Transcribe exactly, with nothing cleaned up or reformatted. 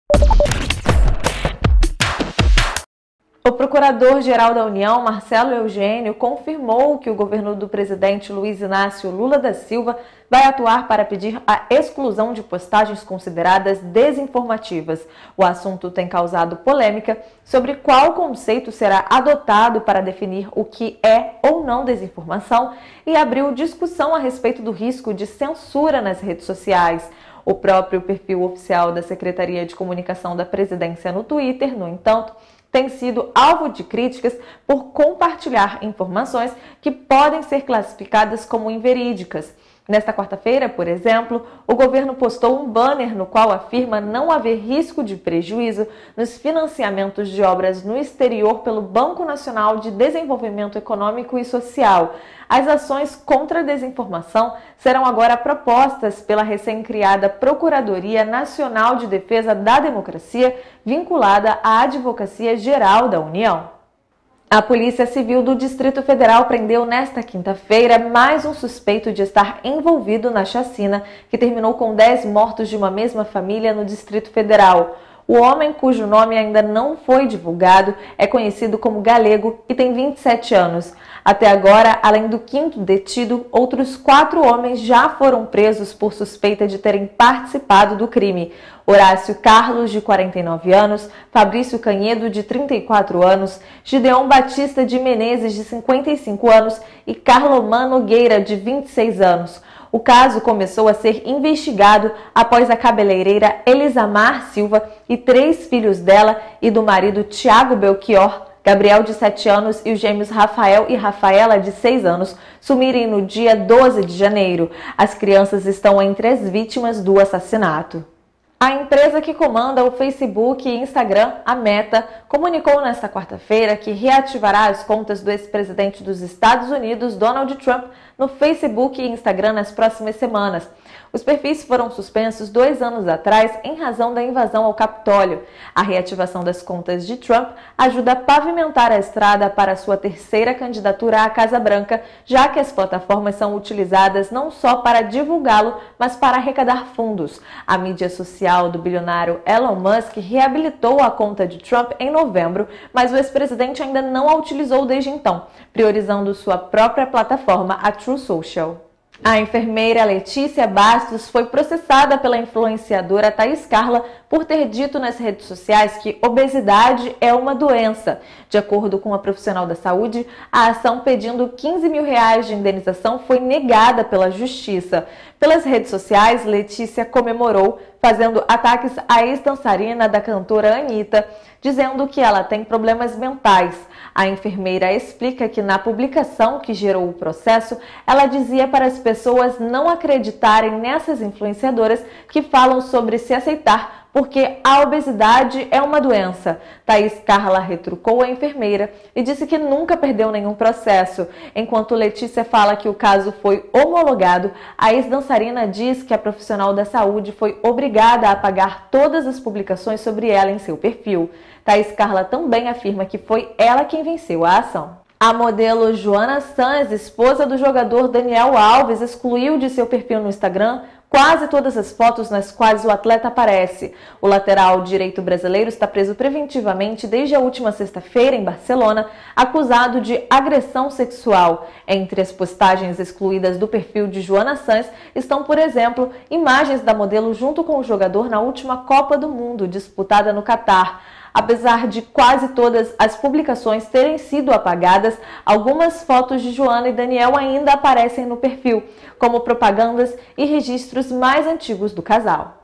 O Procurador-Geral da União, Marcelo Eugênio, confirmou que o governo do presidente Luiz Inácio Lula da Silva vai atuar para pedir a exclusão de postagens consideradas desinformativas. O assunto tem causado polêmica sobre qual conceito será adotado para definir o que é ou não desinformação e abriu discussão a respeito do risco de censura nas redes sociais. O próprio perfil oficial da Secretaria de Comunicação da Presidência no Twitter, no entanto, tem sido alvo de críticas por compartilhar informações que podem ser classificadas como inverídicas. Nesta quarta-feira, por exemplo, o governo postou um banner no qual afirma não haver risco de prejuízo nos financiamentos de obras no exterior pelo Banco Nacional de Desenvolvimento Econômico e Social. As ações contra a desinformação serão agora propostas pela recém-criada Procuradoria Nacional de Defesa da Democracia, vinculada à Advocacia Geral da União. A Polícia Civil do Distrito Federal prendeu nesta quinta-feira mais um suspeito de estar envolvido na chacina que terminou com dez mortos de uma mesma família no Distrito Federal. O homem, cujo nome ainda não foi divulgado, é conhecido como Galego e tem vinte e sete anos. Até agora, além do quinto detido, outros quatro homens já foram presos por suspeita de terem participado do crime. Horácio Carlos, de quarenta e nove anos, Fabrício Canhedo, de trinta e quatro anos, Gideon Batista de Menezes, de cinquenta e cinco anos e Carlomã Nogueira, de vinte e seis anos. O caso começou a ser investigado após a cabeleireira Elisamar Silva e três filhos dela e do marido Tiago Belchior, Gabriel, de sete anos, e os gêmeos Rafael e Rafaela, de seis anos, sumirem no dia doze de janeiro. As crianças estão entre as vítimas do assassinato. A empresa que comanda o Facebook e Instagram, a Meta, comunicou nesta quarta-feira que reativará as contas do ex-presidente dos Estados Unidos, Donald Trump, no Facebook e Instagram nas próximas semanas. Os perfis foram suspensos dois anos atrás em razão da invasão ao Capitólio. A reativação das contas de Trump ajuda a pavimentar a estrada para sua terceira candidatura à Casa Branca, já que as plataformas são utilizadas não só para divulgá-lo, mas para arrecadar fundos. A mídia social do bilionário Elon Musk reabilitou a conta de Trump em novembro, mas o ex-presidente ainda não a utilizou desde então, priorizando sua própria plataforma, a Truth Social. A enfermeira Letícia Bastos foi processada pela influenciadora Thaís Carla por ter dito nas redes sociais que obesidade é uma doença. De acordo com a profissional da saúde, a ação pedindo quinze mil reais de indenização foi negada pela justiça. Pelas redes sociais, Letícia comemorou, fazendo ataques à ex-dançarina da cantora Anitta, dizendo que ela tem problemas mentais. A enfermeira explica que na publicação que gerou o processo, ela dizia para as pessoas não acreditarem nessas influenciadoras que falam sobre se aceitar, porque a obesidade é uma doença. Thaís Carla retrucou a enfermeira e disse que nunca perdeu nenhum processo. Enquanto Letícia fala que o caso foi homologado, a ex-dançarina diz que a profissional da saúde foi obrigada a apagar todas as publicações sobre ela em seu perfil. Thaís Carla também afirma que foi ela quem venceu a ação. A modelo Joana Sanz, esposa do jogador Daniel Alves, excluiu de seu perfil no Instagram quase todas as fotos nas quais o atleta aparece. O lateral direito brasileiro está preso preventivamente desde a última sexta-feira em Barcelona, acusado de agressão sexual. Entre as postagens excluídas do perfil de Joana Sanz estão, por exemplo, imagens da modelo junto com o jogador na última Copa do Mundo, disputada no Catar. Apesar de quase todas as publicações terem sido apagadas, algumas fotos de Joana e Daniel ainda aparecem no perfil, como propagandas e registros mais antigos do casal.